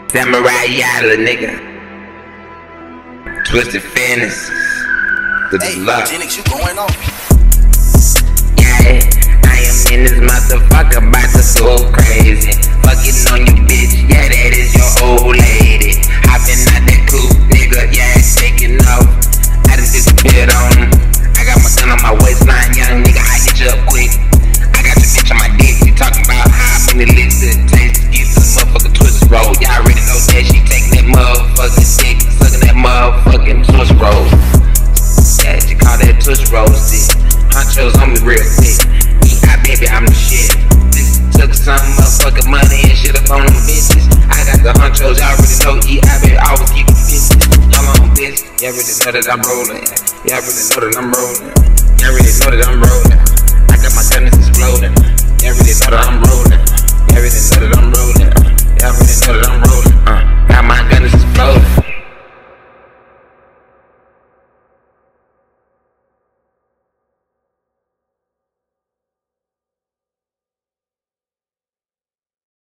Samurai Yala, nigga. Twisted fantasies. The love. Genix, you going on? Yeah, I am in this motherfucker, about to go crazy. Fucking on you, bitch. Yeah, that is your old lady. Hopping out that coupe, nigga. Yeah, taking off. I done disappeared on him. I got my gun on my waistline, young nigga. I get you up quick. I got the bitch on my dick. You talking about how many licks it takes to get to the motherfucking Twisted Roll. Y'all already know that she taking that motherfucking dick, sucking that motherfucking Twisted Roll. Yeah, she call that Twisted Roll shit. Honchos on me real quick. Baby, I'm the shit. This took some motherfucking money and shit up on them bitches. I got the honchos, y'all already know. I been always keep the business. Y'all on bitch. Y'all already know that I'm rolling. Y'all already know that I'm rolling. Y'all already know that I'm rolling.